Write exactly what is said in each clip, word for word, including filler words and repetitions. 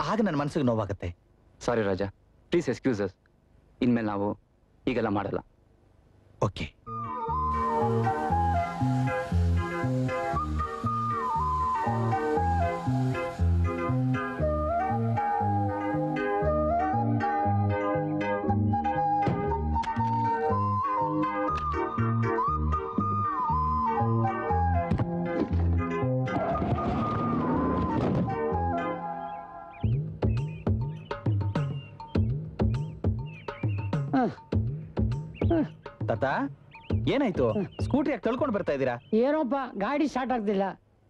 ಆಗ ನನ್ನ ಮನಸ್ಸಿಗೆ ನೋವಾಗುತ್ತೆ. Sorry Raja, please excuses. ಇನ್ಮೇಲೆ ನಾವು ಹೀಗೆಲ್ಲ ಮಾಡಲ್ಲ. ಓಕೆ. ತಾತ ಏನಾಯ್ತು? ಸ್ಕೂಟಿ ಯಾಕೆ ತಳ್ಕೊಂಡು ಬರ್ತಾ ಇದ್ದೀರಾ? ಏನೋಪ್ಪ ಗಾಡಿ ಸ್ಟಾರ್ಟ್ ಆಗ್ತಿಲ್ಲ.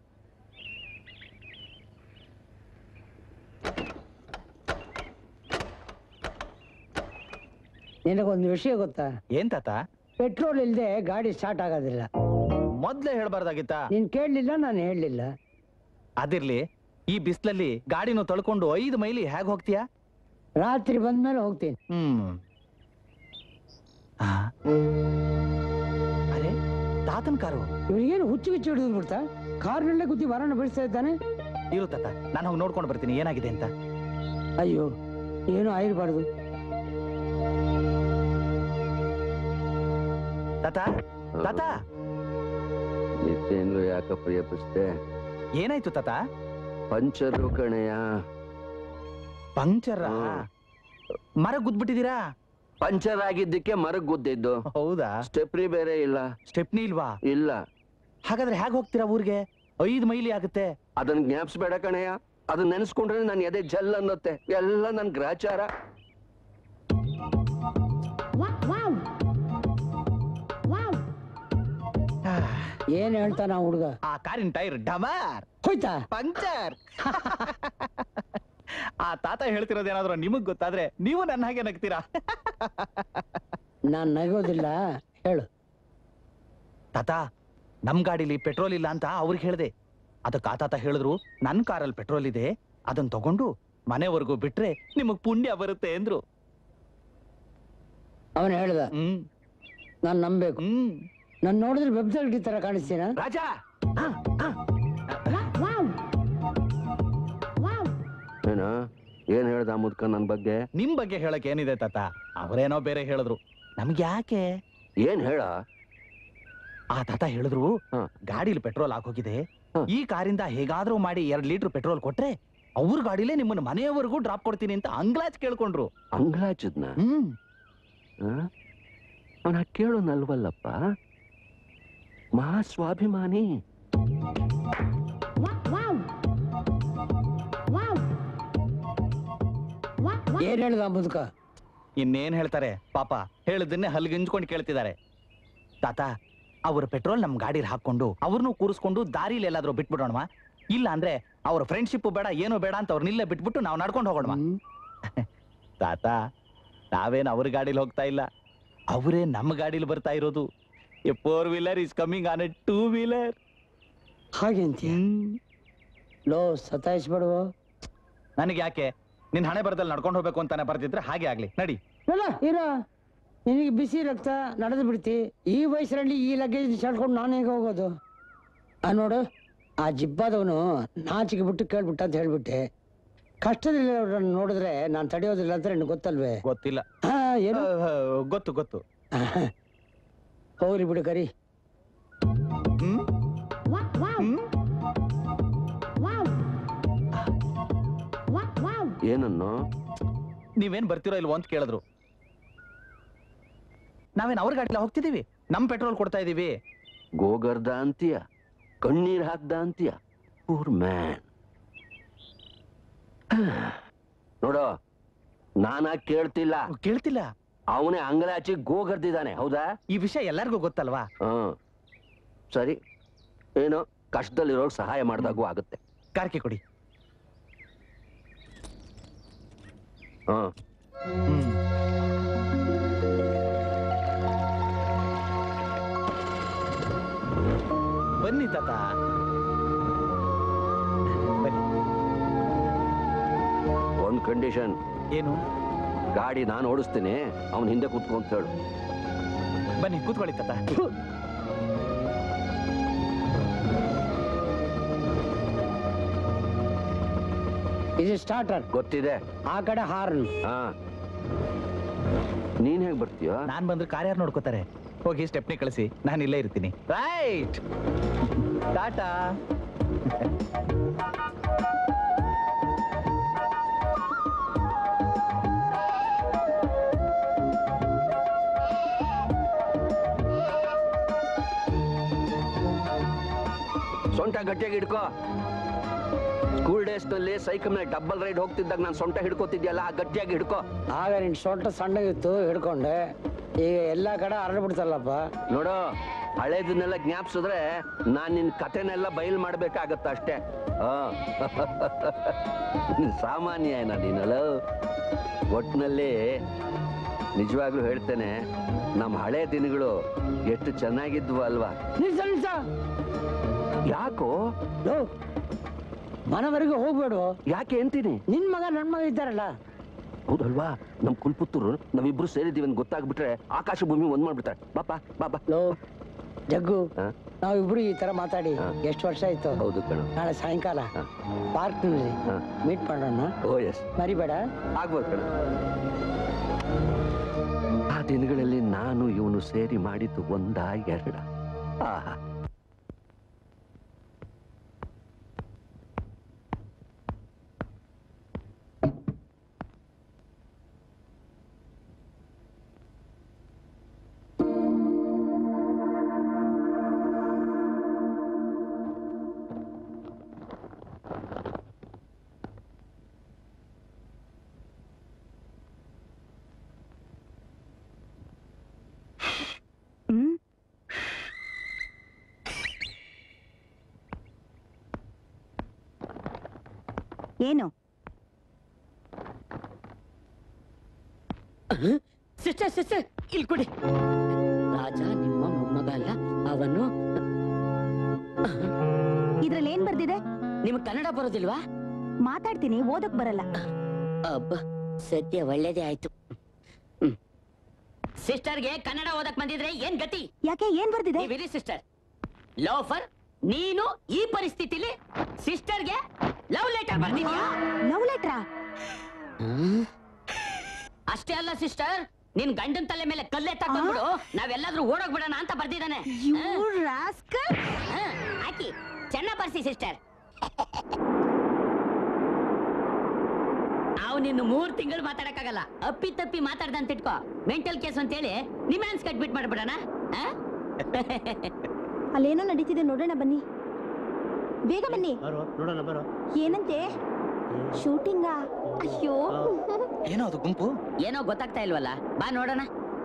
ನಿನಗೊಂದು ವಿಷಯ ಗೊತ್ತಾ? ಏನ್ ತಾತ? ಪೆಟ್ರೋಲ್ ಇಲ್ಲದೆ ಗಾಡಿ ಸ್ಟಾರ್ಟ್ ಆಗೋದಿಲ್ಲ. ಮೊದ್ಲೇ ಹೇಳ್ಬಾರ್ದಾಗಿತ್ತ? ನೀನ್ ಕೇಳಲಿಲ್ಲ, ನಾನು ಹೇಳಲಿಲ್ಲ. ಅದಿರ್ಲಿ, ಈ ಬಿಸ್ಲಲ್ಲಿ ಗಾಡಿನೂ ತಳ್ಕೊಂಡು ಐದು ಮೈಲಿ ಹೇಗ್ ಹೋಗ್ತೀಯಾ? ರಾತ್ರಿ ಬಂದ್ಮೇಲೆ ಹೋಗ್ತೀನಿ. ಹ್ಮ್. ಅರೆ, ತಾತನ್ ಕಾರು. ಇವ್ರಿಗೇನು ಹುಚ್ಚು ಹುಚ್ಚು ಹಿಡಿದು ಬಿಡ್ತಾ? ಕಾರ್ನಲ್ಲೇ ಗುದ್ದಿ ಮರಣ ಬೀಳಿಸ್ತಾ ಇದ್ದಾನೆ. ಇರು ತಾತ, ನಾನು ಹೋಗಿ ನೋಡ್ಕೊಂಡು ಬರ್ತೀನಿ ಏನಾಗಿದೆ ಅಂತ. ಅಯ್ಯೋ, ಏನು ಆಗಿರ್ಬಾರ್ದು. ತಾತ, ತಾತ, ನಿತ್ಯೇನು ಯಾಕ ಪ್ರಿಯಪಿಸ್ತೆ? ಏನಾಯ್ತು ತಾತ? ಪಂಚರು ಕಣೆಯ. ಪಂಚರ? ಮರ ಗುದ್ಬಿಟ್ಟಿದ್ದೀರಾ? ಪಂಚರ್ ಆಗಿದ್ದಕ್ಕೆ ಮರಗ್ ಗುದ್ದಿದ್ದು. ಹೌದಾ? ಸ್ಟೆಪ್ನಿ ಬೇರೆ ಇಲ್ಲ. ಸ್ಟೆಪ್ನಿ ಇಲ್ವಾ? ಇಲ್ಲ. ಹಾಗಾದ್ರೆ ಹೇಗ್ ಹೋಗ್ತೀರಾ ಊರಿಗೆ? ಐದು ಮೈಲಿ ಆಗುತ್ತೆ. ಅದನ್ನ ಜ್ಞಾಪಿಸ್ಬೇಡ ಕಣಯ್ಯ. ಅದನ್ನ ನೆನೆಸ್ಕೊಂಡ್ರೆ ನನ್ ಎದೆ ಜಲ್ ಅನ್ನತ್ತೆ. ಎಲ್ಲ ನನ್ ಗ್ರಾಚಾರ. ಏನ್ ಹೇಳ್ತಾನ ಹುಡುಗ? ಆ ಕಾರಿನ ಟೈರ್ ಡಮಾರ್ ಹೋಯ್ತಾ? ಪಂಚರ್. ಆ ತಾತ ಹೇಳ್ತಿರೋದೇನಾದ್ರೂ ನಿಮಗ್ ಗೊತ್ತಾದ್ರೆ ನೀವು ನನ್ನ ಹಾಗೆ ನಗ್ತೀರಾ? ನಾನ್ ನಗೋದಿಲ್ಲ, ಹೇಳು. ತಾತ, ನಮ್ ಗಾಡಿಲಿ ಪೆಟ್ರೋಲ್ ಇಲ್ಲ ಅಂತ ಅವ್ರಿಗೆ ಹೇಳ್ದೆ. ಅದಕ್ಕೆ ಆ ತಾತ ಹೇಳಿದ್ರು, ನನ್ ಕಾರಲ್ಲಿ ಪೆಟ್ರೋಲ್ ಇದೆ, ಅದನ್ನ ತಗೊಂಡು ಮನೆವರೆಗೂ ಬಿಟ್ರೆ ನಿಮಗ್ ಪುಣ್ಯ ಬರುತ್ತೆ ಎಂದ್ರು. ಅವನು ಹೇಳ್ದ. ಹ್ಮ್. ನಾನ್ ನಂಬೇಕು. ಹ್ಮ್. ನಾನ್ ನೋಡಿದ್ರೆ ವೆಬ್ಸೈಟ್ ತರ ಕಾಣಿಸ್ತೀನ? ರಾಜಾ, ಏನ ಏನ್ ಹೇಳ್ದ ಮುದ್ಕ ನನ್ ಬಗ್ಗೆ? ನಿಮ್ ಬಗ್ಗೆ ಹೇಳಕ್ ಏನಿದೆ ತಾತ? ಅವರೇನೋ ಬೇರೆ ಹೇಳಿದ್ರು. ನಮ್ಗೆ ಯಾಕೆ? ಏನ್ ಹೇಳ? ಆ ತಾತ ಹೇಳಿದ್ರು, ಗಾಡಿಲಿ ಪೆಟ್ರೋಲ್ ಹಾಕೋಗಿದೆ, ಈ ಕಾರಿಂದ ಹೇಗಾದ್ರೂ ಮಾಡಿ ಎರಡ್ ಲೀಟರ್ ಪೆಟ್ರೋಲ್ ಕೊಟ್ರೆ ಅವ್ರ ಗಾಡಿಲೇ ನಿಮ್ಮನ್ನ ಮನೆಯವರೆಗೂ ಡ್ರಾಪ್ ಕೊಡ್ತೀನಿ ಅಂತ ಅಂಗ್ಲಾಚ್ ಕೇಳ್ಕೊಂಡ್ರು. ಅಂಗ್ಲಾಚದ್ನ? ಹ್ಮ್. ಅವನ ಕೇಳು ನಲ್ವಲ್ಲಪ್ಪ, ಮಹಾ ಸ್ವಾಭಿಮಾನಿ. ಏನ್ ಹೇಳ್ದ ಮುದುಕ? ಇನ್ನೇನ್ ಹೇಳ್ತಾರೆ ಪಾಪ, ಹೇಳಿದ್ದನ್ನೇ ಹಲ್ಗಿಂಜ್ಕೊಂಡು ಕೇಳ್ತಿದ್ದಾರೆ. ತಾತ, ಅವ್ರ ಪೆಟ್ರೋಲ್ ನಮ್ ಗಾಡಿಲಿ ಹಾಕೊಂಡು ಅವ್ರನ್ನೂ ಕೂರಿಸ್ಕೊಂಡು ದಾರಿಲಿ ಎಲ್ಲಾದ್ರೂ ಬಿಟ್ಬಿಡೋಣವಾ? ಇಲ್ಲ ಅಂದ್ರೆ ಅವ್ರ ಫ್ರೆಂಡ್ಶಿಪ್ ಬೇಡ ಏನೋ ಬೇಡ ಅಂತ ಅವ್ರನ್ನಿಲ್ಲೇ ಬಿಟ್ಬಿಟ್ಟು ನಾವು ನಡ್ಕೊಂಡು ಹೋಗೋಣ. ತಾತ, ನಾವೇನ್ ಅವ್ರ ಗಾಡಿಲಿ ಹೋಗ್ತಾ ಇಲ್ಲ, ಅವರೇ ನಮ್ಮ ಗಾಡಿಲಿ ಬರ್ತಾ ಇರೋದು. A four wheeler is coming on a two wheeler. ಹಾಗೆ ಅಂತ ಲೋ ಸತಾಯಿಸ್ಬೇಡುವ. ನನಗೆ ಯಾಕೆ? ನಿನ್ ಹಣೆ ಬರದಲ್ಲಿ ನಡ್ಕೊಂಡು ಹೋಗ್ಬೇಕು ಅಂತಾನೆ ಬರ್ತಿದ್ರೆ ಹಾಗೆ ಆಗ್ಲಿ, ನಡಿ. ಇರ, ನಿನಗೆ ಬಿಸಿ ರಕ್ತ, ನಡೆದು ಬಿಡ್ತಿ. ಈ ವಯಸ್ಸರಲ್ಲಿ ಈ ಲಗೇಜ್ ಚಾಡ್ಕೊಂಡು ನಾನು ಹೇಗೆ ಹೋಗೋದು? ಆ ನೋಡು, ಆ ಜಿಬ್ಬಾದವನು ನಾಚಿಗೆ ಬಿಟ್ಟು ಕೇಳ್ಬಿಟ್ಟ ಅಂತ ಹೇಳ್ಬಿಟ್ಟೆ. ಕಷ್ಟದಲ್ಲಿ ನೋಡಿದ್ರೆ ನಾನು ತಡೆಯೋದಿಲ್ಲ ಅಂತ ನಿನ್ಗೆ ಗೊತ್ತಲ್ವೇ? ಗೊತ್ತಿಲ್ಲ. ಹಾ, ಏನು ಗೊತ್ತು ಗೊತ್ತು. ಹೋಗ್ಲಿ ಬಿಡು ಕರಿ. ಏನನ್ನು? ನೀವೇನ್ ಬರ್ತಿರೋ ಇಲ್ವೋ ಅಂತ ಕೇಳಿದ್ರು. ನಾವೇನ್ ಅವ್ರ ಗಾಡಿಲ ಹೋಗ್ತಿದೀವಿ, ನಮ್ ಪೆಟ್ರೋಲ್ ಕೊಡ್ತಾ ಇದೀವಿ. ಗೋಗರ್ದ ಅಂತೀಯ, ಕಣ್ಣೀರ್ ಹಾಕ್ದ ಅಂತೀಯ. Poor man. ನೋಡೋ, ನಾನಾ ಕೇಳ್ತಿಲ್ಲ ಕೇಳ್ತಿಲ್ಲ ಅವನೇ ಅಂಗಲಾಚಿ ಗೋಗರ್ದಿದ್ದಾನೆ. ಹೌದಾ? ಈ ವಿಷಯ ಎಲ್ಲರಿಗೂ ಗೊತ್ತಲ್ವಾ? ಹ್ಮ್, ಸರಿ. ಏನೋ ಕಷ್ಟದಲ್ಲಿರೋರ್ಗೆ ಸಹಾಯ ಮಾಡಿದಾಗೂ ಆಗುತ್ತೆ. ಕಾರ್ಕೆ ಕೊಡಿ. ಹಾ, ಬನ್ನಿ ತಾತ, ಬನ್ನಿ. ಒಂದ್ ಕಂಡೀಷನ್. ಏನು? ಗಾಡಿ ನಾನು ಓಡಿಸ್ತೀನಿ, ಅವನ್ ಹಿಂದೆ ಕೂತ್ಕೊಂತ ಹೇಳು. ಬನ್ನಿ ಕೂತ್ಕೊಳ್ಳಿ ತಾತ. ಇದು ಸ್ಟಾರ್ಟರ್, ಗೊತ್ತಿದೆ. ಆ ಕಡೆ ಹಾರ್ನ್. ಹಾ, ನೀನ್ ಹೇಗ್ ಬರ್ತೀಯ? ನಾನ್ ಬಂದ್ರೆ ಕಾರ್ ಯಾರು ನೋಡ್ಕೋತಾರೆ? ಹೋಗಿ ಸ್ಟೆಪ್ನಿ ಕಳಿಸಿ, ನಾನು ಇಲ್ಲೇ ಇರ್ತೀನಿ. Right, tata. ಸೊಂಟ ಗಟ್ಟಿಯಾಗಿ ಹಿಡ್ಕೋ. ಸ್ಕೂಲ್ ಡೇಸ್ ನಲ್ಲಿ ಸೈಕಲ್ ಮೇಲೆ ಡಬಲ್ ರೈಡ್ ಹೋಗ್ತಿದ್ದಾಗ ನಾನು ಸೊಂಟ ಹಿಡ್ಕೋತಿದ್ಯಲ್ಲ, ಆ ಗಟ್ಟಿಯಾಗಿ ಹಿಡ್ಕೋ. ಆಗ ನಿನ್ ಸೊಂಟ ಸಣ್ಣಗಿತ್ತು, ಹಿಡ್ಕೊಂಡೆ. ಈಗ ಎಲ್ಲಾ ಕಡೆ ಹರಡ್ಬಿಡ್ತಲ್ಲಪ್ಪ. ನೋಡು, ಹಳೇದನ್ನೆಲ್ಲ ಜ್ಞಾಪಿಸಿದ್ರೆ ನಾನ್ ನಿನ್ ಕಥೆನೆಲ್ಲ ಬಯಲ್ ಮಾಡ್ಬೇಕಾಗತ್ತ ಅಷ್ಟೇ. ಆ ಸಾಮಾನ್ಯ ಏನ ನೀನಲ್ಲ. ಒಟ್ನಲ್ಲಿ ನಿಜವಾಗ್ಲೂ ಹೇಳ್ತೇನೆ, ನಮ್ಮ ಹಳೆ ದಿನಗಳು ಎಷ್ಟು ಚೆನ್ನಾಗಿದ್ವು ಅಲ್ವಾ? ನಿಲ್ಸ ನಿಲ್ಸ. ಯಾಕೋ ಲೋ, ಮನವರೆಗೂ ಹೋಗ್ಬೇಡು. ಯಾಕೆ ಅಂತೀನಿ? ನಿನ್ ಮಗ ನನ್ ಮಗ ಇದ್ದಾರಲ್ಲ. ಹೌದಲ್ವಾ, ನಮ್ ಕುಲ್ಪುತ್ತೂರು ನಾವಿಬ್ರು ಸೇರಿದೀವಿ ಅಂತ ಗೊತ್ತಾಗ್ಬಿಟ್ರೆ ಆಕಾಶ ಭೂಮಿ ಒಂದ್ ಮಾಡ್ಬಿಡ್ತಾರೆ. ಬಾಪಾ ಬಾಬಾ. ಲೋ ಜಗ್ಗು, ಹಾ? ನಾವಿಬ್ರು ಈ ತರ ಮಾತಾಡಿ ಹಾ. ಎಷ್ಟು ವರ್ಷ ಆಯ್ತು? ಹೌದು ಕಣ. ನಾಳೆ ಸಾಯಂಕಾಲ ಹಾ. ಪಾರ್ಕ್ ನಲ್ಲಿ ಹಾ. ಮೀಟ್ ಮಾಡೋಣ. ಓ ಎಸ್, ಮರಿಬೇಡ. ಆಗ್ಬೋದು ಕಣ. ಆ ದಿನಗಳಲ್ಲಿ ನಾನು ಇವನು ಸೇರಿ ಮಾಡಿದ್ದು ಒಂದ ಎರಡ. ಆಹಾ, ಏನು ಸಿಸ್ಟರ್ ಸಿಸ್ಟರ್ ಇಲ್ಲಿ ಕೊಡಿ. ರಾಜ ನಿಮ್ಮ ಮೊಮ್ಮಗ ಅಲ್ಲ, ಅವನು. ಇದ್ರಲ್ಲಿ ಏನ್ ಬರ್ದಿದೆ? ನಿಮ್ಗೆ ಕನ್ನಡ ಬರೋದಿಲ್ವಾ? ಮಾತಾಡ್ತೀನಿ, ಓದಕ್ ಬರಲ್ಲ. ಅಬ್ಬ, ಸದ್ಯ ಒಳ್ಳೇದೇ ಆಯ್ತು. ಸಿಸ್ಟರ್ಗೆ ಕನ್ನಡ ಓದಕ್ ಬಂದಿದ್ರೆ ಏನ್ ಗತಿ? ಯಾಕೆ, ಏನ್ ಬರ್ದಿದೆ? ನೀವಿರಿ ಸಿಸ್ಟರ್. ಲೋಫರ್, ನೀನು ಈ ಪರಿಸ್ಥಿತಿಲಿ ಸಿಸ್ಟರ್ಗೆ ಲವ್ ಲೆಟರ್ ಬರ್ದಿದ್ಯಾ? ಲವ್ ಲೆಟ್ರಾ? ಅಷ್ಟೇ ಅಲ್ಲ ಸಿಸ್ಟರ್, ನಿನ್ ಗಂಡನ್ ತಲೆ ಮೇಲೆ ಕಲ್ಲೆ ತಕೊಂಡ್ಬಿಡು, ನಾವೆಲ್ಲಾದ್ರೂ ಓಡೋಗ್ಬಿಡೋಣ ಅಂತ ಬರ್ದಿದ್ದಾನೆ. You rascal! ಹ, ಹಾಕಿ ಚೆನ್ನಾಗ್ ಬರ್ಸಿ ಸಿಸ್ಟರ್. ನಾವು ನಿನ್ನ ಮೂರ್ ತಿಂಗಳು ಮಾತಾಡಕ್ಕಾಗಲ್ಲ. ಅಪ್ಪಿ ತಪ್ಪಿ ಮಾತಾಡ್ದಂತ ಇಟ್ಕೋ, ಮೆಂಟಲ್ ಕೇಸ್ ಅಂತ ಹೇಳಿ ನಿಮ್ಯಾನ್ಸ್ ಕಟ್ಬಿಟ್ ಮಾಡ್ಬಿಡೋಣ. ಅಲ್ಲೇನೋ ನಡೀತಿದೆ, ನೋಡೋಣ ಬನ್ನಿ. ಬೇಗ ಬನ್ನಿ. ನೋಡೋಣ ಬರೋ. ಏನಂತೆ? ಶೂಟಿಂಗಾ? ಅಯ್ಯೋ, ಏನೋ ಅದು ಗುಂಪು? ಏನೋ ಗೊತ್ತಾಗ್ತಾ ಇಲ್ವಲ್ಲ, ಬಾ ನೋಡೋಣ.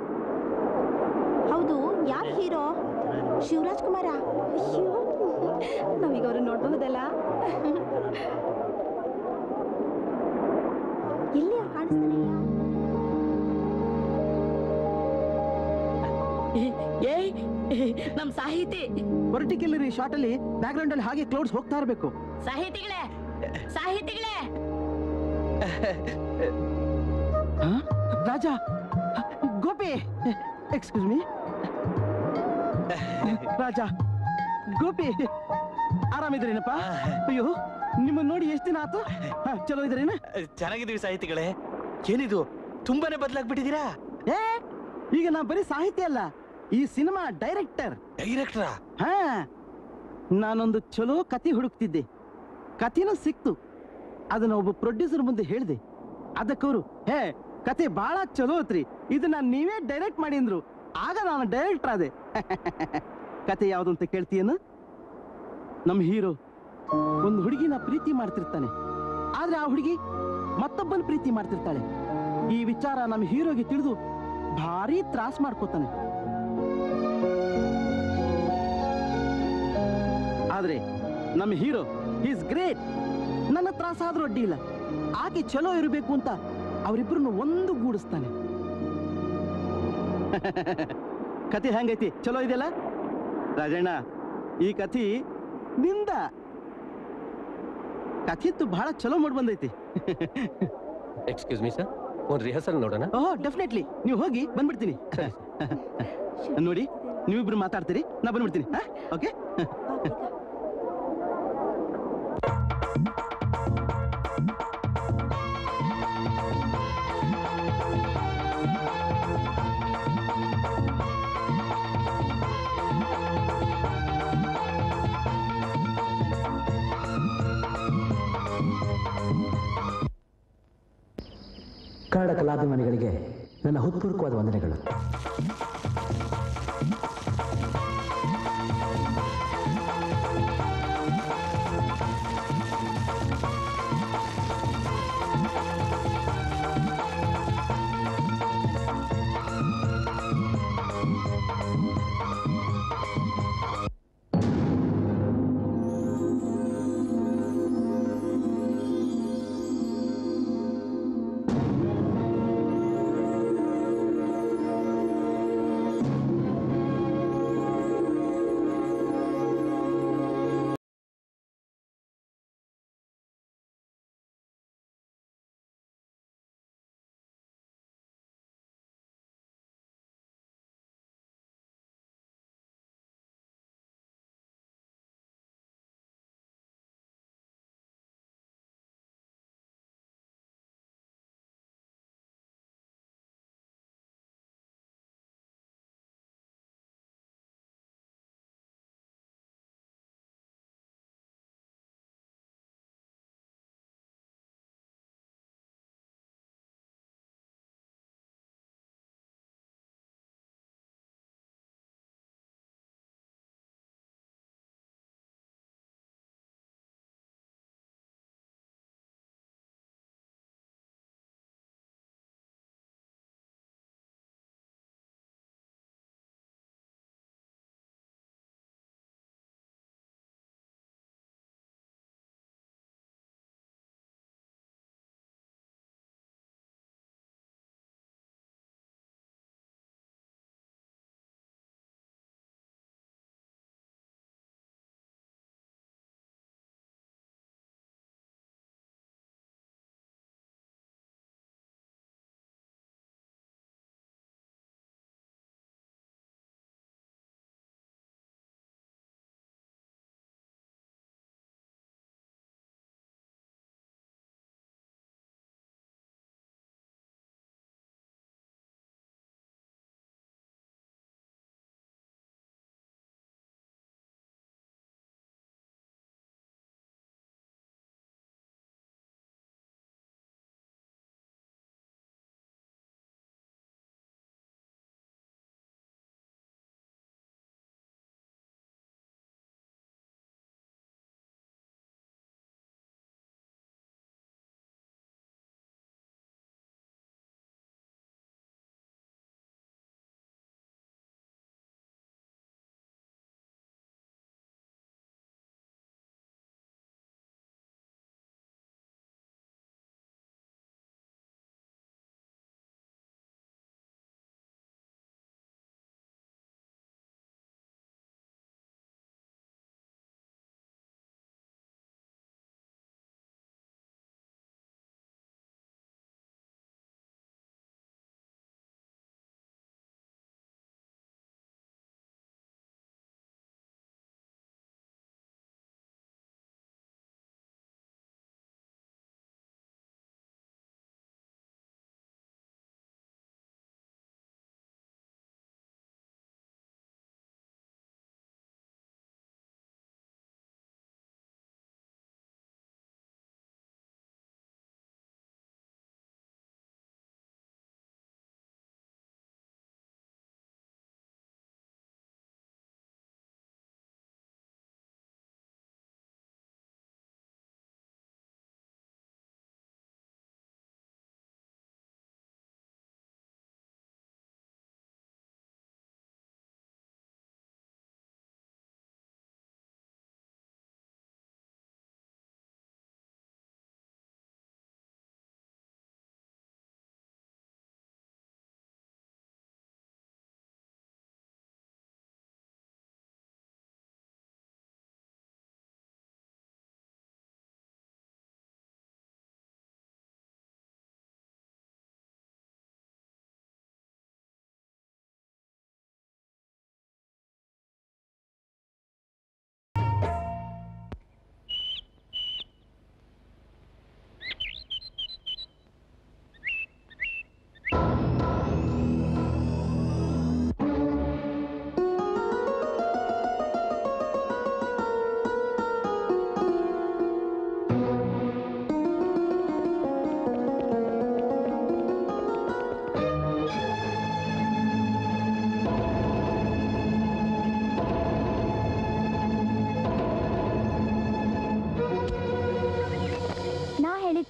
ಹೌದು, ಯಾರು ಹೀರೋ? ಶಿವರಾಜ್ ಕುಮಾರ? ಅಯ್ಯೋ, ನಾವೀಗ ಅವ್ರನ್ನ ನೋಡಬಹುದಲ್ಲ. ಎಲ್ಲಿ ಕಾಣಿಸ್ತಾನೆ ಇಲ್ಲ. ನಮ್ ಸಾಹಿತಿ ವರ್ಟಿಕಲ್ ಶಾರ್ಟ್ ಅಲ್ಲಿ ಬ್ಯಾಕ್ ಗ್ರೌಂಡ್ ಅಲ್ಲಿ ಹಾಗೆ ಕ್ಲೌಡ್ಸ್ ಹೋಗ್ತಾ ಇರಬೇಕು. ಸಾಹಿತಿಗಳೇ, ಸಾಹಿತಿಗಳೇ. Raja, Gopi, excuse me. ರಾಜ, ಗೋಪಿ, ಆರಾಮಿದ್ರೇನಪ್ಪ? ಅಯ್ಯೋ, ನಿಮ್ಮನ್ನ ನೋಡಿ ಎಷ್ಟು ದಿನ ಆತು. ಹಾ, ಚಲೋ ಇದ್ರೇನ? ಚೆನ್ನಾಗಿದ್ದೀವಿ ಸಾಹಿತಿಗಳೇ. ಏನಿದು, ತುಂಬಾನೇ ಬದಲಾಗ್ಬಿಟ್ಟಿದ್ದೀರಾ. ಏ, ಈಗ ನಾ ಬರೀ ಸಾಹಿತ್ಯ ಅಲ್ಲ, ಈ ಸಿನಿಮಾ ಡೈರೆಕ್ಟರ್. ಡೈರೆಕ್ಟ್ರಾ? ಹಾ, ನಾನೊಂದು ಚಲೋ ಕತೆ ಹುಡುಕ್ತಿದ್ದೆ. ಕಥೆನೂ ಸಿಕ್ತು. ಅದನ್ನ ಒಬ್ಬ ಪ್ರೊಡ್ಯೂಸರ್ ಮುಂದೆ ಹೇಳಿದೆ. ಅದಕ್ಕವರು, ಹೇ, ಕತೆ ಬಹಳ ಚಲೋ ಐತ್ರಿ, ಇದನ್ನ ನೀವೇ ಡೈರೆಕ್ಟ್ ಮಾಡಿ ಅಂದ್ರು. ಆಗ ನಾನು ಡೈರೆಕ್ಟರ್ ಆದೆ. ಕತೆ ಯಾವ್ದು ಅಂತ ಕೇಳ್ತೀಯೇನು? ನಮ್ಮ ಹೀರೋ ಒಂದು ಹುಡುಗಿನ ಪ್ರೀತಿ ಮಾಡ್ತಿರ್ತಾನೆ, ಆದ್ರೆ ಆ ಹುಡುಗಿ ಮತ್ತೊಬ್ಬನ ಪ್ರೀತಿ ಮಾಡ್ತಿರ್ತಾಳೆ. ಈ ವಿಚಾರ ನಮ್ಮ ಹೀರೋಗೆ ತಿಳಿದು ಭಾರಿ ತ್ರಾಸ್ ಮಾಡ್ಕೋತಾನೆ. ಆದ್ರೆ ನಮ್ಮ ಹೀರೋ ಈಸ್ ಗ್ರೇಟ್. ನನ್ನ ತ್ರಾಸ ಆದ್ರೂ ಅಡ್ಡಿ ಇಲ್ಲ, ಆಕೆ ಚಲೋ ಇರಬೇಕು ಅಂತ ಅವರಿಬ್ಬರನ್ನು ಒಂದು ಗೂಡಿಸ್ತಾನೆ. ಕತೆ ಹೆಂಗೈತಿ? ಚಲೋ ಇದೆಯಲ್ಲ ರಾಜಣ್ಣ? ಈ ಕಥೆ ನಿಂದ ಕಥೆತ್ತು ಬಹಳ ಚಲೋ ಮಾಡಿ ಬಂದೈತಿ. ಎಕ್ಸ್ಕ್ಯೂಸ್ ಮೀ ಸರ್, ಒಂದು ರಿಹರ್ಸಲ್ ನೋಡೋಣ. Oh, definitely. ನೀವು ಹೋಗಿ, ಬಂದ್ಬಿಡ್ತೀನಿ. ನೋಡಿ, ನೀವಿಬ್ರು ಮಾತಾಡ್ತೀರಿ, ನಾ ಬಂದ್ಬಿಡ್ತೀನಿ. ಓಕೆ? ಬಾ ಬೇಗ. ಕನ್ನಡ ಕಲಾಭಿಮಾನಿಗಳಿಗೆ ನನ್ನ ಹೃತ್ಪೂರ್ವಕವಾದ ವಂದನೆಗಳು.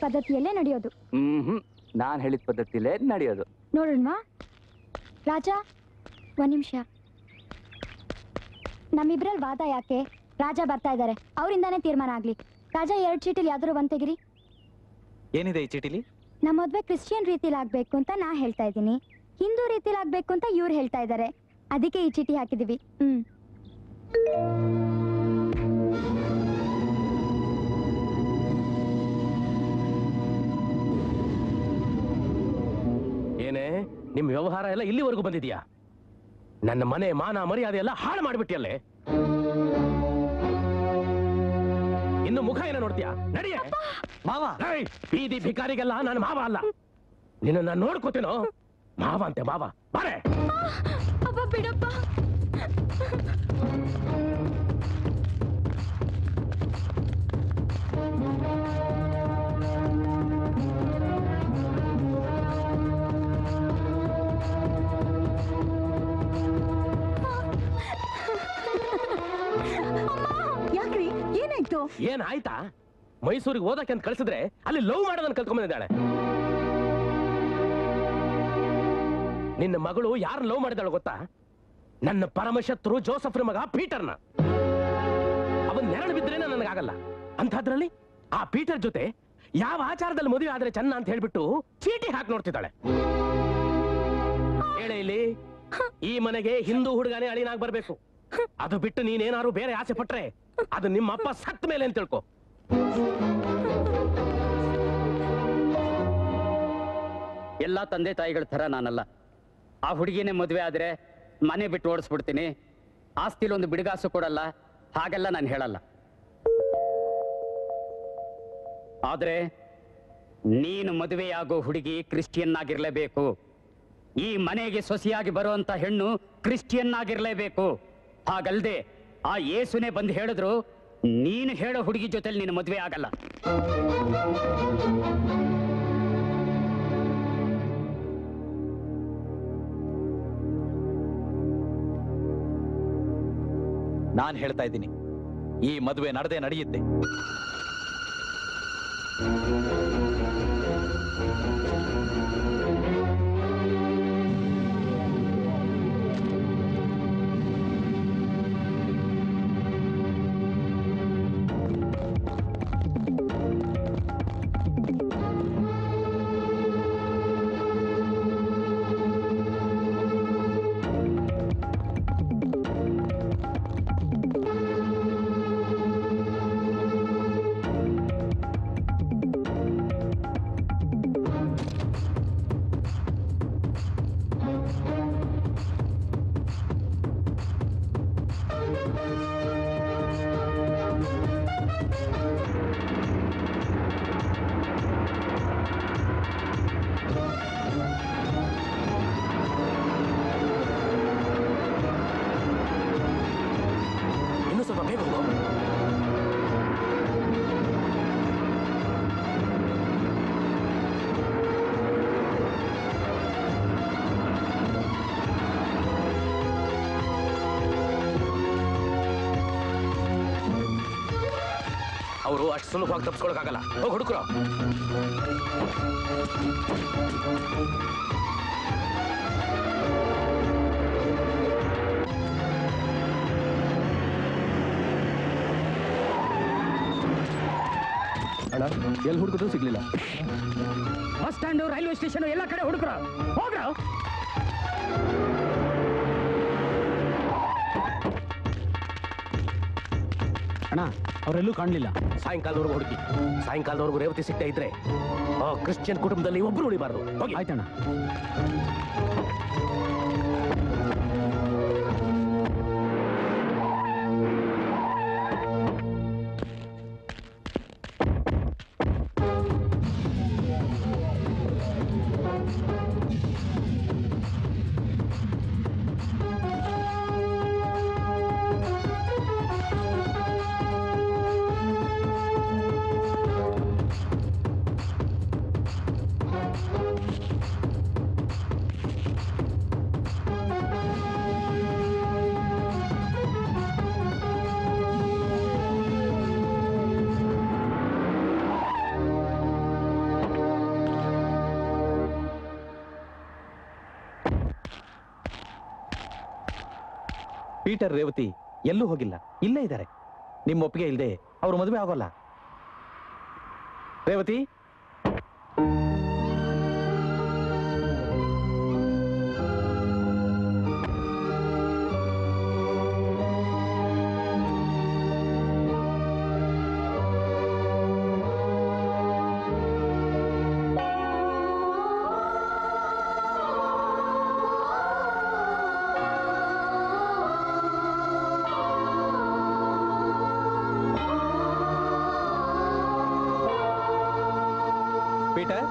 ಪದ್ಧತಿಯಲ್ಲೇ ನಡೆಯೋದು. ಹ್ಮ್ ಹ್ಮ್ ನಾನ್ ಹೇಳಿದ ಪದ್ಧತಿಲೇ ನಡೆಯೋದು. ನೋಡೋಣವಾ ರಾಜ, ಒಂದ್ ನಿಮಿಷ. ನಮ್ಮಿಬ್ರಲ್ಲಿ ವಾದ ಯಾಕೆ? ರಾಜ ಬರ್ತಾ ಇದ್ದಾರೆ, ಅವರಿಂದಾನೇ ತೀರ್ಮಾನ ಆಗ್ಲಿ. ರಾಜ, ಎರಡು ಚೀಟಿಲಿ ಯಾವ್ದಾರು ಒಂದ್ ತೆಗಿರಿ. ಏನಿದೆ ಈ ಚೀಟಿಲಿ? ನಮ್ಮ ಮದ್ವೆ ಕ್ರಿಶ್ಚಿಯನ್ ರೀತಿಲಿ ಆಗ್ಬೇಕು ಅಂತ ನಾ ಹೇಳ್ತಾ ಇದ್ದೀನಿ, ಹಿಂದೂ ರೀತಿಲಿ ಆಗ್ಬೇಕು ಅಂತ ಇವ್ರು ಹೇಳ್ತಾ ಇದ್ದಾರೆ. ಅದಕ್ಕೆ ಈ ಚೀಟಿ ಹಾಕಿದೀವಿ. ಹ್ಮ್ ಏನೇ ನಿಮ್ ವ್ಯವಹಾರ ಎಲ್ಲ ಇಲ್ಲಿವರೆಗೂ ಬಂದಿದ್ಯಾ? ನನ್ನ ಮನೆ ಮಾನ ಮರ್ಯಾದೆ ಎಲ್ಲ ಹಾಳು ಮಾಡಿಬಿಟ್ಟಿಯಲ್ಲೇ. ಇನ್ನು ಮುಖ ಏನೋ ನೋಡ್ತೀಯಾ? ನಡಿಯೇ ಮಾವ. ಬೀದಿ ಭಿಕಾರಿಗೆಲ್ಲ ನಾನು ಮಾವ ಅಲ್ಲ. ನಿನ್ನ ನಾನು ನೋಡ್ಕೋತೇನೋ ಮಾವ ಅಂತೆ ಮಾವ. ಬಾರೆ ಅಪ್ಪ, ಬಿಡಪ್ಪ. ಯಾಕ್ರಿ, ಏನಾಯ್ತು? ಏನ್ ಆಯ್ತಾ? ಮೈಸೂರಿಗೆ ಓದಕ್ಕೆ ಅಂತ ಕಳ್ಸಿದ್ರೆ ಅಲ್ಲಿ ಲವ್ ಮಾಡೋದನ್ನ ಕಲ್ತ್ಕೊಂಡ್ಬಂದಿದ್ದಾಳೆ. ನಿನ್ನ ಮಗಳು ಯಾರು ಲವ್ ಮಾಡಿದಾಳು ಗೊತ್ತಾ? ನನ್ನ ಪರಮಶತ್ರು ಜೋಸಫ್ರ ಮಗ ಪೀಟರ್ನ. ಅವನ್ ನೆರಳು ಬಿದ್ರೆ ನನಗಾಗಲ್ಲ. ಅಂಥದ್ರಲ್ಲಿ ಆ ಪೀಟರ್ ಜೊತೆ ಯಾವ ಆಚಾರದಲ್ಲಿ ಮದುವೆ ಆದ್ರೆ ಚೆನ್ನ ಅಂತ ಹೇಳ್ಬಿಟ್ಟು ಚೀಟಿ ಹಾಕಿ ನೋಡ್ತಿದ್ದಾಳೆ. ಹೇಳೇ ಇಲ್ಲಿ, ಈ ಮನೆಗೆ ಹಿಂದೂ ಹುಡುಗನೇ ಅಳಿನಾಗ್ ಬರ್ಬೇಕು. ಅದು ಬಿಟ್ಟು ನೀನೇನಾದ್ರು ಬೇರೆ ಆಸೆ ಪಟ್ರೆ ಅದು ನಿಮ್ಮಪ್ಪ ಸತ್ತ ಮೇಲೆ ಅಂತ ತಿಳ್ಕೊ. ಎಲ್ಲ ತಂದೆ ತಾಯಿಗಳ ತರ ನಾನಲ್ಲ. ಆ ಹುಡುಗಿನೇ ಮದುವೆ ಆದ್ರೆ ಮನೆ ಬಿಟ್ಟು ಓಡಿಸ್ಬಿಡ್ತೀನಿ, ಆಸ್ತಿಲಿ ಒಂದು ಬಿಡುಗಾಸು ಕೊಡಲ್ಲ, ಹಾಗೆಲ್ಲ ನಾನು ಹೇಳಲ್ಲ. ಆದ್ರೆ ನೀನು ಮದುವೆಯಾಗೋ ಹುಡುಗಿ ಕ್ರಿಶ್ಚಿಯನ್ ಆಗಿರ್ಲೇಬೇಕು. ಈ ಮನೆಗೆ ಸೊಸೆಯಾಗಿ ಬರುವಂತ ಹೆಣ್ಣು ಕ್ರಿಶ್ಚಿಯನ್ ಆಗಿರ್ಲೇಬೇಕು. ಹಾಗಲ್ದೆ ಆ ಯೇಸುನೇ ಬಂದು ಹೇಳಿದ್ರು ನೀನು ಹೇಳೋ ಹುಡುಗಿ ಜೊತೆಲಿ ನೀನು ಮದುವೆ ಆಗಲ್ಲ. ನಾನ್ ಹೇಳ್ತಾ ಇದ್ದೀನಿ, ಈ ಮದುವೆ ನಡೆದೇ ನಡೆಯುತ್ತೆ. ಅವರು ಅಷ್ಟು ಸುಲಭವಾಗಿ ತಪ್ಪಿಸ್ಕೊಳಕ್ಕಾಗಲ್ಲ. ಹೋಗಿ ಹುಡುಕ್ರು. ಅಣ್ಣ, ಎಲ್ಲಿ ಹುಡುಕಿದ್ರು ಸಿಗ್ಲಿಲ್ಲ. ಬಸ್ ಸ್ಟ್ಯಾಂಡ್, ರೈಲ್ವೆ ಸ್ಟೇಷನ್ ಎಲ್ಲ ಕಡೆ ಹುಡುಕ್ರ. ಹೋಗ್ರ. ಅಣ್ಣ, ಅವರೆಲ್ಲೂ ಕಾಣಲಿಲ್ಲ. ಸಾಯಂಕಾಲದವರೆಗೂ ಹುಡುಕಿ. ಸಾಯಂಕಾಲದವರೆಗೂ ರೇವತಿ ಸಿಗ್ತಾ ಇದ್ರೆ ಆ ಕ್ರಿಶ್ಚಿಯನ್ ಕುಟುಂಬದಲ್ಲಿ ಒಬ್ರು ಉಳಿಬಾರ್ದು. ಹೋಗಿ. ಆಯ್ತಣ್ಣ. ಪೀಟರ್ ರೇವತಿ ಎಲ್ಲೂ ಹೋಗಿಲ್ಲ, ಇಲ್ಲೇ ಇದ್ದಾರೆ. ನಿಮ್ಮ ಒಪ್ಪಿಗೆ ಇಲ್ಲದೆ ಅವ್ರ ಮದುವೆ ಆಗೋಲ್ಲ. ರೇವತಿ, ಪೀಟರ್,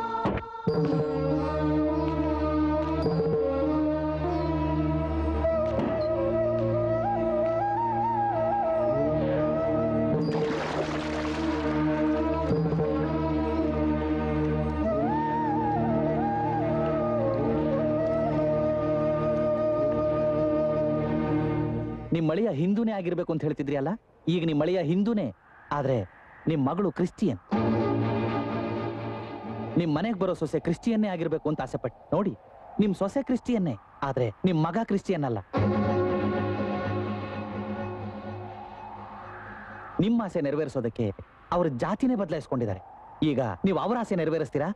ನಿಮ್ ಮಳೆಯ ಹಿಂದೂನೇ ಆಗಿರ್ಬೇಕು ಅಂತ ಹೇಳ್ತಿದ್ರಿ ಅಲ್ಲ, ಈಗ ನಿಮ್ ಮಳೆಯ ಹಿಂದೂನೇ, ಆದ್ರೆ ನಿಮ್ ಮಗಳು ಕ್ರಿಶ್ಚಿಯನ್. ನಿಮ್ ಮನೆಗೆ ಬರೋ ಸೊಸೆ ಕ್ರಿಶ್ಚಿಯನ್ನೇ ಆಗಿರ್ಬೇಕು ಅಂತ ಆಸೆ ಪಟ್ಟು ನೋಡಿ, ನಿಮ್ ಸೊಸೆ ಕ್ರಿಶ್ಚಿಯನ್ನೇ, ಆದ್ರೆ ನಿಮ್ ಮಗ ಕ್ರಿಶ್ಚಿಯನ್ ಅಲ್ಲ. ನಿಮ್ಮ ಆಸೆ ನೆರವೇರಿಸೋದಕ್ಕೆ ಅವ್ರ ಜಾತಿನೇ ಬದಲಾಯಿಸ್ಕೊಂಡಿದ್ದಾರೆ. ಈಗ ನೀವು ಅವರ ಆಸೆ ನೆರವೇರಿಸ್ತೀರಾ?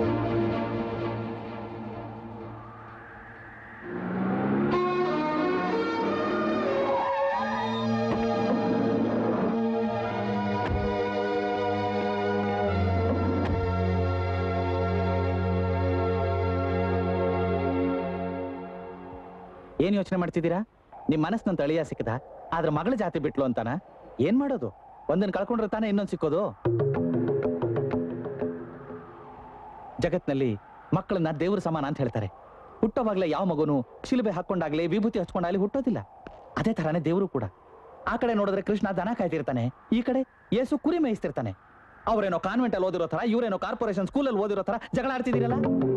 ಏನ್ ಯೋಚನೆ ಮಾಡ್ತಿದ್ದೀರಾ? ನಿಮ್ ಮನಸ್ಸಿನಂತ ಅಳಿಯ ಸಿಕ್ಕದ, ಆದ್ರೆ ಮಗಳ ಜಾತಿ ಬಿಟ್ಲು ಅಂತಾನ? ಏನ್ ಮಾಡೋದು? ಒಂದನ್ ಕಳ್ಕೊಂಡ್ರೆ ತಾನೇ ಇನ್ನೊಂದ್ ಸಿಕ್ಕೋದು. ಜಗತ್ನಲ್ಲಿ ಮಕ್ಕಳನ್ನ ದೇವ್ರ ಸಮಾನ ಅಂತ ಹೇಳ್ತಾರೆ. ಹುಟ್ಟೋವಾಗ್ಲೇ ಯಾವ ಮಗುನು ಶಿಲುಬೆ ಹಾಕೊಂಡಾಗ್ಲೇ ವಿಭೂತಿ ಹಚ್ಕೊಂಡಾಗ್ಲೇ ಹುಟ್ಟೋದಿಲ್ಲ. ಅದೇ ತರಾನೇ ದೇವರು ಕೂಡ. ಆ ಕಡೆ ನೋಡಿದ್ರೆ ಕೃಷ್ಣ ದನ ಕಾಯ್ತಿರ್ತಾನೆ, ಈ ಕಡೆ ಯೇಸು ಕುರಿ ಮೇಯಿಸ್ತಿರ್ತಾನೆ. ಅವ್ರೇನೋ ಕಾನ್ವೆಂಟ್ ಅಲ್ಲಿ ಓದಿರೋ ತರ, ಇವ್ರೇನೋ ಕಾರ್ಪೊರೇಷನ್ ಸ್ಕೂಲಲ್ಲಿ ಓದಿರೋ ತರ ಜಗಳ ಆಡ್ತಿದ್ದೀರಲ್ಲ.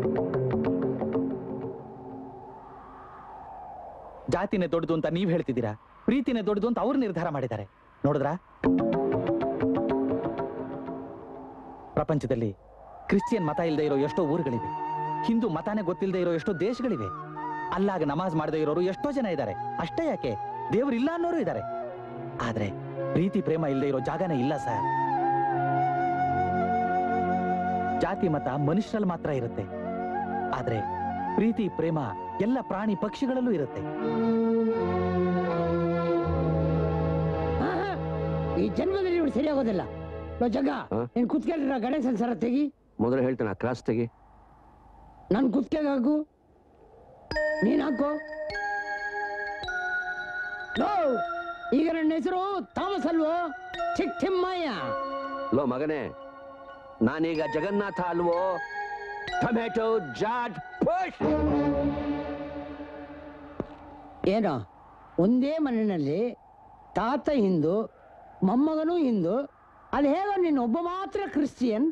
ಜಾತಿನೇ ದೊಡ್ಡದು ಅಂತ ನೀವ್ ಹೇಳ್ತಿದ್ದೀರಾ, ಪ್ರೀತಿನೇ ದೊಡ್ಡದು ಅಂತ ಅವ್ರು ನಿರ್ಧಾರ ಮಾಡಿದ್ದಾರೆ. ನೋಡಿದ್ರಾ? ಪ್ರಪಂಚದಲ್ಲಿ ಕ್ರಿಶ್ಚಿಯನ್ ಮತ ಇಲ್ಲದೆ ಇರೋ ಎಷ್ಟೋ ಊರುಗಳಿವೆ, ಹಿಂದೂ ಮತಾನೇ ಗೊತ್ತಿಲ್ಲದೆ ಇರೋ ಎಷ್ಟೋ ದೇಶಗಳಿವೆ, ಅಲ್ಲಾಗ ನಮಾಜ್ ಮಾಡದೆ ಇರೋರು ಎಷ್ಟೋ ಜನ ಇದ್ದಾರೆ. ಅಷ್ಟೇ ಯಾಕೆ, ದೇವ್ರು ಇಲ್ಲ ಅನ್ನೋರು ಇದ್ದಾರೆ. ಆದ್ರೆ ಪ್ರೀತಿ ಪ್ರೇಮ ಇಲ್ಲದೆ ಇರೋ ಜಾಗನೇ ಇಲ್ಲ ಸರ್. ಜಾತಿ ಮತ ಮನುಷ್ಯರಲ್ಲಿ ಮಾತ್ರ ಇರುತ್ತೆ, ಆದ್ರೆ ಪ್ರೀತಿ ಪ್ರೇಮ ಎಲ್ಲ ಪ್ರಾಣಿ ಪಕ್ಷಿಗಳಲ್ಲೂ ಇರುತ್ತೆ. ಈ ಜನ್ಮದಲ್ಲಿ ಇವ್ರು ಸರಿಯಾಗೋದಿಲ್ಲ. ಜಗ್ಗ, ನೀನ್ ಕುತ್ಕೊಂಡಿರ ಗಣೇಶನ್ ಸರ ತೆಗಿ. ಮೊದಲು ಹೇಳ್ತಾನೆ, ಕ್ರಾಸ್ ತೆಗಿ. ನನ್ ಕುತ್ಕೆಗೆ ಹಾಕು, ನೀನ್ ಹಾಕು. ಲೋ, ಈಗ ನನ್ನ ಹೆಸರು ಥಾಮಸ್ ಅಲ್ವೋ? ಚಿಕ್ ತಿಮ್ಮಯ್ಯ. ಲೋ ಮಗನೇ, ನಾನೀಗ ಜಗನ್ನಾಥ ಅಲ್ವೋ? ಟೊಮೆಟೊ ಜಾಟ್ ಪುಷ್. ಏನೋ ಒಂದೇ ಮನೆಯಲ್ಲಿ ತಾತ ಹಿಂದೂ, ಮೊಮ್ಮಗನೂ ಹಿಂದೂ, ಅದು ಹೇಗೋ ನೀನು ಒಬ್ಬ ಮಾತ್ರ ಕ್ರಿಶ್ಚಿಯನ್?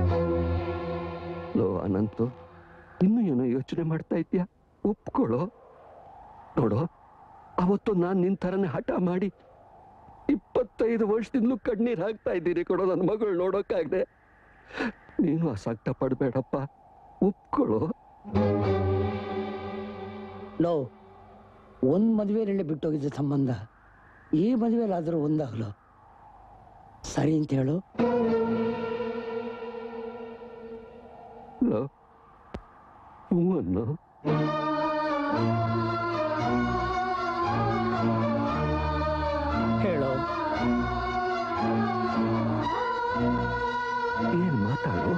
ಲೋ ಅನಂತು, ಇನ್ನೂ ಏನೋ ಯೋಚನೆ ಮಾಡ್ತಾ ಇದ್ಯಾ? ಒಪ್ಕೊಳ್ಳೋ. ನೋಡು, ಅವತ್ತು ನಾನು ನಿನ್ ಥರನೇ ಹಠ ಮಾಡಿ ಇಪ್ಪತ್ತೈದು ವರ್ಷದಿಂದಲೂ ಕಣ್ಣೀರು ಹಾಕ್ತಾ ಇದ್ದೀರಿ ಕೊಡೋ ನನ್ನ ಮಗಳು ನೋಡೋಕ್ಕಾಗದೆ. ನೀನು ಅಸಕ್ತ ಪಡ್ಬೇಡಪ್ಪ, ಒಪ್ಕೊಳ್ಳೋ. ಲೋ, ಒಂದ್ ಮದುವೆಯಲ್ಲಿ ಬಿಟ್ಟೋಗಿದ್ದ ಸಂಬಂಧ ಈ ಮದುವೆಲಾದ್ರೂ ಒಂದಾಗಲು ಸರಿ ಅಂತ ಹೇಳು. ಲೋ, ಹೂವನ್ನು ಹೇಳು. ಏನ್ ಮಾತಾಡು?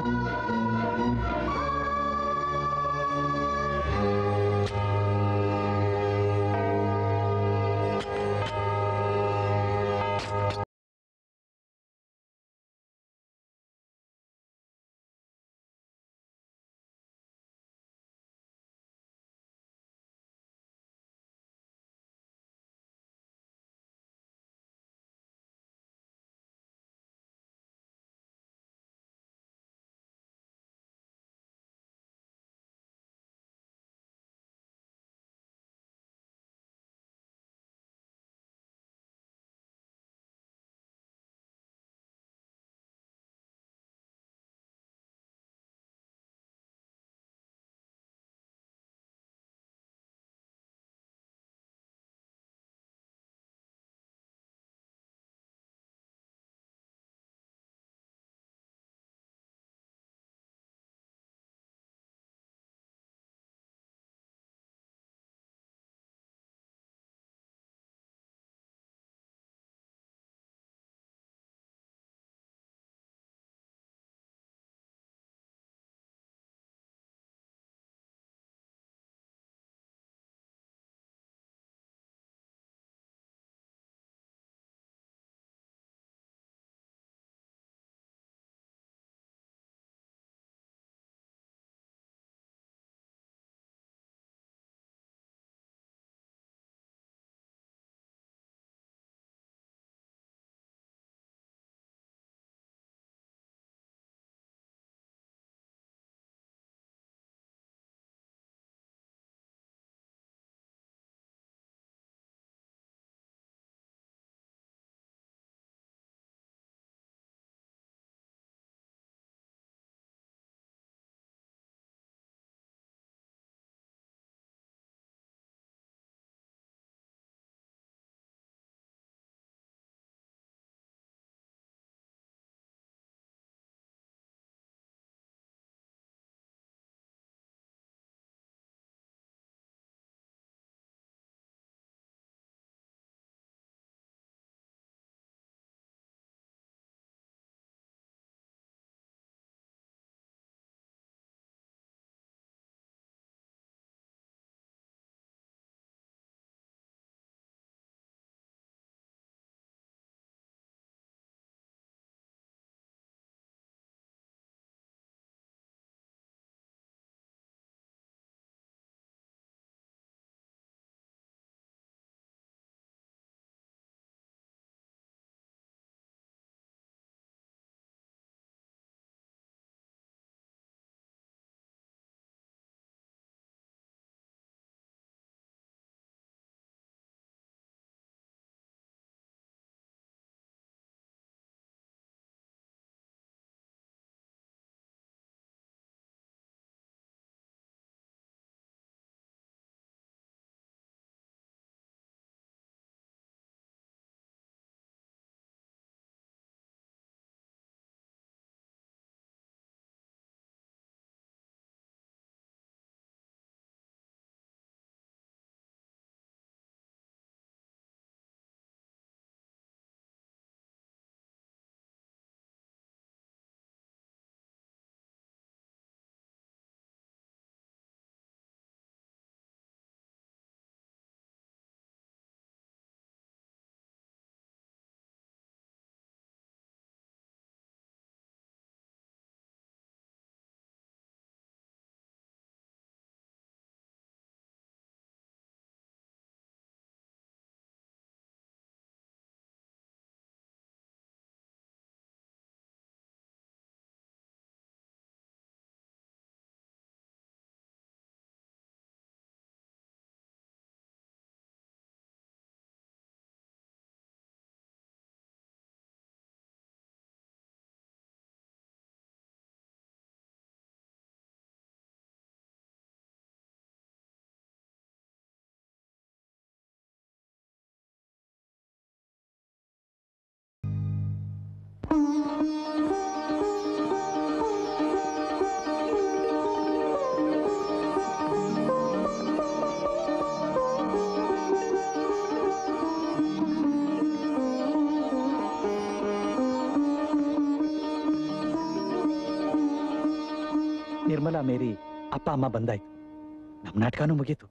ನಿರ್ಮಲಾ ಮೇರಿ ಅಪ್ಪ ಅಮ್ಮ ಬಂದಾಯ್ತು. ನಮ್ ನಾಟಕನೂ ಮುಗೀತು.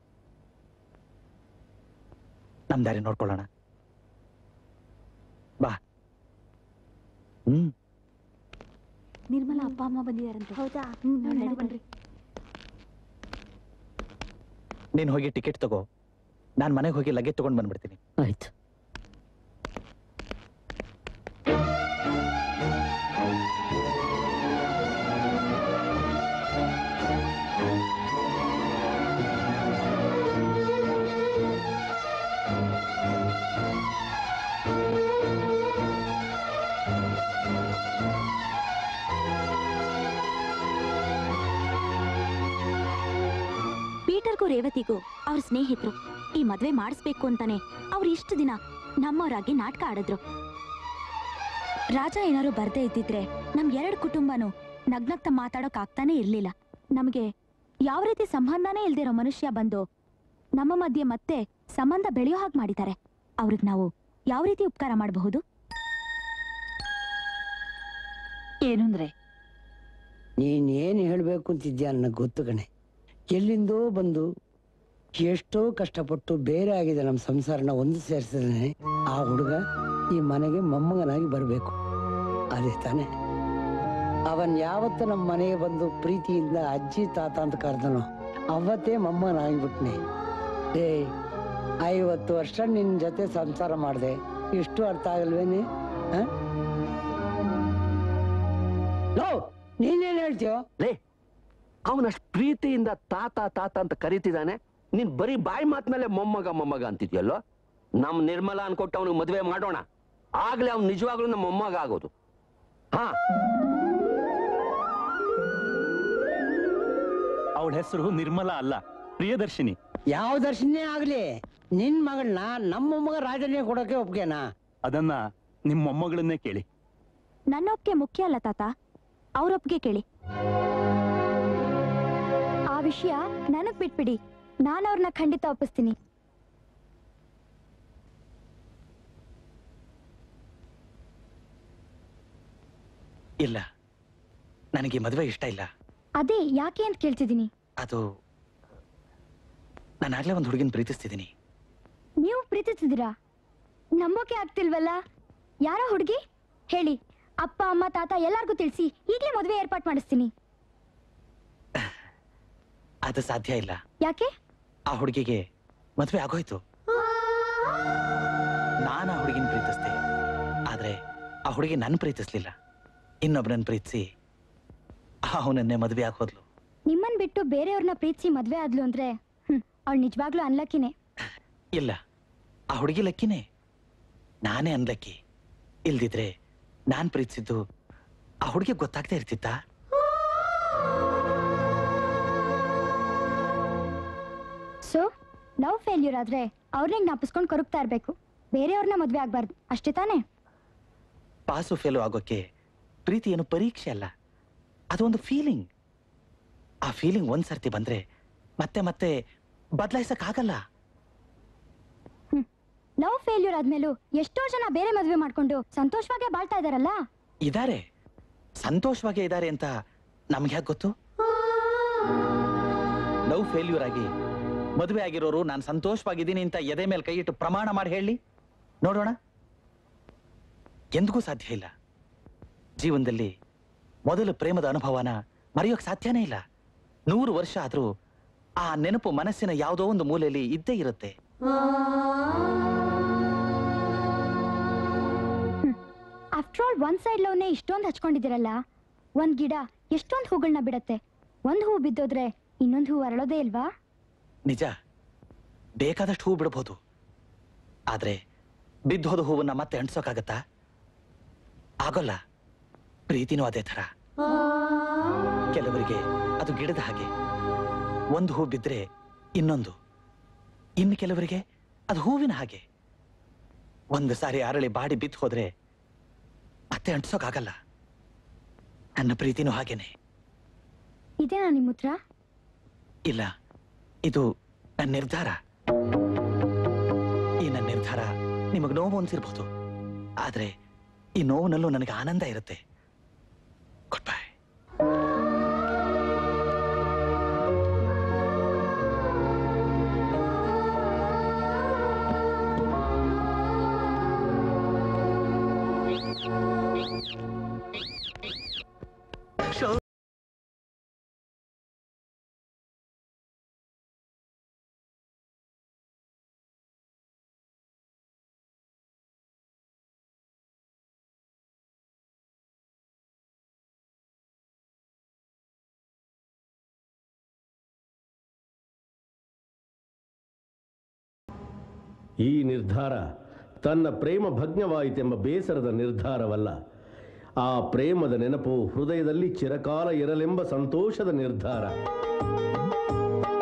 ನಮ್ ದಾರಿ ನೋಡ್ಕೊಳ್ಳೋಣ ಬಾ. ಹ್ಮ್ ನಿರ್ಮಲಾ ಅಪ್ಪ ಅಮ್ಮ ಬಂದಿದಾರಂತೆ. ಹೌದಾ? ಬನ್ರಿ. ನೀನ್ ಹೋಗಿ ಟಿಕೆಟ್ ತಗೋ, ನಾನ್ ಮನೆಗೆ ಹೋಗಿ ಲಗೇಜ್ ತಗೊಂಡ್ ಬಂದ್ಬಿಡ್ತೀನಿ. ಆಯ್ತು. ಪೀಟರ್ಗೂ ರೇವತಿಗೂ ಅವ್ರ ಸ್ನೇಹಿತರು ಈ ಮದ್ವೆ ಮಾಡಿಸ್ಬೇಕು ಅಂತಾನೆ ಅವ್ರು ಇಷ್ಟು ದಿನ ನಮ್ಮವರಾಗಿ ನಾಟಕ ಆಡಿದ್ರು. ರಾಜ ಏನಾರು ಬರ್ದೇ ಇದ್ದಿದ್ರೆ ನಮ್ ಎರಡು ಕುಟುಂಬನೂ ನಗ್ನಗ್ತ ಮಾತಾಡೋಕ್ ಆಗ್ತಾನೆ ಇರ್ಲಿಲ್ಲ. ನಮಗೆ ಯಾವ ರೀತಿ ಸಂಬಂಧನೇ ಇಲ್ದಿರೋ ಮನುಷ್ಯ ಬಂದು ನಮ್ಮ ಮಧ್ಯೆ ಮತ್ತೆ ಸಂಬಂಧ ಬೆಳೆಯೋ ಹಾಗೆ ಮಾಡಿದ್ದಾರೆ. ಅವ್ರಿಗೆ ನಾವು ಯಾವ ರೀತಿ ಉಪಕಾರ ಮಾಡಬಹುದು? ಏನಂದ್ರೆ ನೀನ್ ಏನ್ ಹೇಳ್ಬೇಕು ಅಂತಿದ್ಯಾ ನನಗೆ ಗೊತ್ತು ಕಣೆ. ಎಲ್ಲಿಂದೋ ಬಂದು ಎಷ್ಟೋ ಕಷ್ಟಪಟ್ಟು ಬೇರೆ ಆಗಿದೆ ನಮ್ಮ ಸಂಸಾರನ ಒಂದು ಸೇರಿಸಿದ್ರೆ ಆ ಹುಡುಗ ಈ ಮನೆಗೆ ಮೊಮ್ಮಗನಾಗಿ ಬರಬೇಕು. ಅದೇ ತಾನೆ ಅವನ್ ಯಾವತ್ತು ನಮ್ಮ ಮನೆಗೆ ಬಂದು ಪ್ರೀತಿಯಿಂದ ಅಜ್ಜಿ ತಾತ ಅಂತ ಕರೆದನೋ ಅವತ್ತೇ ಮೊಮ್ಮಗನಾಗಿಬಿಟ್ನೆ. ಏ ಐವತ್ತು ವರ್ಷ ನಿನ್ ಜೊತೆ ಸಂಸಾರ ಮಾಡಿದೆ, ಇಷ್ಟು ಅರ್ಥ ಆಗಲ್ವೇನೆ? ನೀನೇನ್ ಹೇಳ್ತೀಯೋ? ಲೇ, ಅವನಷ್ಟು ಪ್ರೀತಿಯಿಂದ ತಾತ ತಾತ ಅಂತ ಕರೀತಿದ್ದಾನೆ, ನೀನ್ ಬರೀ ಬಾಯಿ ಮಾತ್ಮೇಲೆ ಮೊಮ್ಮಗ ಮೊಮ್ಮಗ ಅಂತಿದ್ಯಲ್ಲೋ. ನಮ್ ನಿರ್ಮಲಾ ಅನ್ಕೊಟ್ಟು ಅವನಿಗೆ ಮದುವೆ ಮಾಡೋಣ, ಆಗ್ಲೇ ಅವ್ನು ನಿಜವಾಗ್ಲೂ ನಮ್ಮ ಮೊಮ್ಮಗ ಆಗೋದು. ಹಾ, ಅವಳ ಹೆಸರು ನಿರ್ಮಲಾ ಅಲ್ಲ, ಪ್ರಿಯದರ್ಶಿನಿ. ಯಾವ ದರ್ಶನೇ ಆಗ್ಲಿ ನಿನ್ ಮಗಳನ್ನ ನಮ್ಮ ಮೊಮ್ಮಗ ರಾಜನಿಗೆ ಕೊಡೋಕೆ ಒಪ್ಗೆನಾ? ಅದನ್ನ ನಿಮ್ಮ ಮೊಮ್ಮಗಳನ್ನೇ ಕೇಳಿ. ನನ್ನ ಒಪ್ಪಿಗೆ ಮುಖ್ಯ ಅಲ್ಲ ತಾತ, ಅವ್ರ ಒಪ್ಪಿಗೆ ಕೇಳಿ. ಆ ವಿಷಯ ನನಗ್ ಬಿಟ್ಬಿಡಿ, ನಾನು ಅವ್ರನ್ನ ಖಂಡಿತ ಒಪ್ಪಿಸ್ತೀನಿ. ಇಲ್ಲ, ನನಗೆ ಮದುವೆ ಇಷ್ಟ ಇಲ್ಲ. ಅದೇ ಯಾಕೆ ಅಂತ ಕೇಳ್ತಿದ್ದೀನಿ. ಅದು ನಾನಾಗ್ಲೇ ಒಂದು ಹುಡುಗಿನ ಪ್ರೀತಿಸ್ತಿದ್ದೀನಿ. ನೀವು ಪ್ರೀತಿಸಿದಿರಾ? ನಂಬೋಕೆ ಆಗ್ತಿಲ್ವಲ್ಲ. ಯಾರೋ ಹುಡುಗಿ ಹೇಳಿ, ಅಪ್ಪ ಅಮ್ಮ ತಾತ ಎಲ್ಲಾರ್ಗೂ ತಿಳಿಸಿ ಈಗಲೇ ಮದುವೆ ಏರ್ಪಾಟ್ ಮಾಡಿಸ್ತೀನಿ. ಅದು ಸಾಧ್ಯ ಇಲ್ಲ. ಯಾಕೆ? ಆ ಹುಡುಗಿಗೆ ಮದುವೆ ಆಗೋಯ್ತು. ನಾನು ಆ ಹುಡುಗಿನ ಪ್ರೀತಿಸ್ದೆ, ಆದ್ರೆ ಆ ಹುಡುಗಿ ನನ್ ಪ್ರೀತಿಸ್ಲಿಲ್ಲ. ಇನ್ನೊಬ್ಬನನ್ನ ಪ್ರೀತಿಸಿ ಅವನನ್ನೇ ಮದುವೆ ಆಗೋದ್ಲು. ನಿಮ್ಮನ್ ಬಿಟ್ಟು ಬೇರೆಯವ್ರನ್ನ ಪ್ರೀತಿಸಿ ಮದ್ವೆ ಆದ್ಲು ಅಂದ್ರೆ ಹ್ಮ್ ಅವಳು ನಿಜವಾಗ್ಲೂ ಅನ್ಲಕ್ಕಿನೇ. ಇಲ್ಲ, ಆ ಹುಡುಗಿ ಲಕ್ಕಿನೇ, ನಾನೇ ಅನ್ಲಕ್ಕಿ. ಇಲ್ದಿದ್ರೆ ನಾನ್ ಪ್ರೀತಿಸಿದ್ದು ಆ ಹುಡುಗಿ ಗೊತ್ತಾಗ್ತಾ ಇರ್ತಿತ್ತ? ಸೊ ಲವ್ ಫೇಲ್ಯೂರ್ ಆದ್ರೆ ಅವ್ರನ್ನೇ ಜ್ಞಾಪಿಸ್ಕೊಂಡು ಕೊರಗ್ತಾ ಇರ್ಬೇಕು, ಬೇರೆಯವ್ರನ್ನ ಮದ್ವೆ ಆಗ್ಬಾರ್ದು, ಅಷ್ಟೇ ತಾನೇ? ಪಾಸು ಫೇಲು ಆಗೋಕೆ ಪ್ರೀತಿ ಏನು ಪರೀಕ್ಷೆ ಅಲ್ಲ, ಅದೊಂದು ಫೀಲಿಂಗ್. ಆ ಫೀಲಿಂಗ್ ಒಂದ್ ಸರ್ತಿ ಬಂದ್ರೆ ಮತ್ತೆ ಮತ್ತೆ ಬದಲಾಯಿಸಕ್ ಆಗಲ್ಲ. ಲವ್ ಫೇಲ್ಯೂರ್ ಆದ್ಮೇಲೂ ಎಷ್ಟೋ ಜನ ಬೇರೆ ಮದ್ವೆ ಮಾಡ್ಕೊಂಡು ಸಂತೋಷವಾಗೇ ಬಾಳ್ತಾ ಇದಾರಲ್ಲ. ಇದಾರೆ, ಸಂತೋಷವಾಗೇ ಇದಾರೆ ಅಂತ ನಮ್ಗೆ ಯಾಕೆ ಗೊತ್ತು? ಲವ್ ಫೇಲ್ಯೂರ್ ಆಗಿ ಮದುವೆ ಆಗಿರೋರು ನಾನು ಸಂತೋಷವಾಗಿದ್ದೀನಿ ಅಂತ ಎದೆ ಮೇಲೆ ಕೈ ಇಟ್ಟು ಪ್ರಮಾಣ ಮಾಡಿ ಹೇಳಿ ನೋಡೋಣ. ಎಂದಿಗೂ ಸಾಧ್ಯ ಇಲ್ಲ. ಜೀವನದಲ್ಲಿ ಮೊದಲು ಪ್ರೇಮದ ಅನುಭವನ ಮರೆಯೋಕ್ ಸಾಧ್ಯನೇ ಇಲ್ಲ. ನೂರು ವರ್ಷ ಆದ್ರೂ ಆ ನೆನಪು ಮನಸ್ಸಿನ ಯಾವುದೋ ಒಂದು ಮೂಲೆಯಲ್ಲಿ ಇದ್ದೇ ಇರುತ್ತೆ. ಆಫ್ಟರ್ ಆಲ್ ಒಂದ್ ಸೈಡ್ ಲವ್ನೇ ಇಷ್ಟೊಂದು ಹಚ್ಕೊಂಡಿದ್ದೀರಲ್ಲ. ಒಂದ್ ಗಿಡ ಎಷ್ಟೊಂದು ಹೂಗಳನ್ನ ಬಿಡತ್ತೆ, ಒಂದ್ ಹೂ ಬಿದ್ದೋದ್ರೆ ಇನ್ನೊಂದು ಹೂ ಅರಳೋದೇ ಇಲ್ವಾ? ನಿಜ, ಬೇಕಾದಷ್ಟು ಹೂ ಬಿಡಬಹುದು, ಆದ್ರೆ ಬಿದ್ದೋದ ಹೂವನ್ನ ಮತ್ತೆ ಅಂಟ್ಸೋಕಾಗತ್ತಾ? ಆಗೋಲ್ಲ. ಪ್ರೀತಿನೂ ಅದೇ ಥರ. ಕೆಲವರಿಗೆ ಅದು ಗಿಡದ ಹಾಗೆ, ಒಂದು ಹೂ ಬಿದ್ರೆ ಇನ್ನೊಂದು. ಇನ್ನು ಕೆಲವರಿಗೆ ಅದು ಹೂವಿನ ಹಾಗೆ. ಒಂದು ಸಾರಿ ಅರಳಿ ಬಾಡಿ ಬಿದ್ದು ಹೋದ್ರೆ ಮತ್ತೆ ಅಂಟ್ಸೋಕ್ಕಾಗಲ್ಲ. ನನ್ನ ಪ್ರೀತಿನೂ ಹಾಗೇನೆ. ಇದೇನಾ ನಿಮ್ಮ ಉತ್ತರ? ಇಲ್ಲ, ಇದು ನನ್ನ ನಿರ್ಧಾರ. ಈ ನನ್ನ ನಿರ್ಧಾರ ನಿಮಗೆ ನೋವು ಅನ್ಸಿರ್ಬೋದು, ಆದ್ರೆ ಈ ನೋವಿನಲ್ಲೂ ನನಗೆ ಆನಂದ ಇರುತ್ತೆ. Good bye. ಈ ನಿರ್ಧಾರ ತನ್ನ ಪ್ರೇಮ ಭಗ್ನವಾಯಿತೆಂಬ ಬೇಸರದ ನಿರ್ಧಾರವಲ್ಲ. ಆ ಪ್ರೇಮದ ನೆನಪು ಹೃದಯದಲ್ಲಿ ಚಿರಕಾಲ ಇರಲೆಂಬ ಸಂತೋಷದ ನಿರ್ಧಾರ.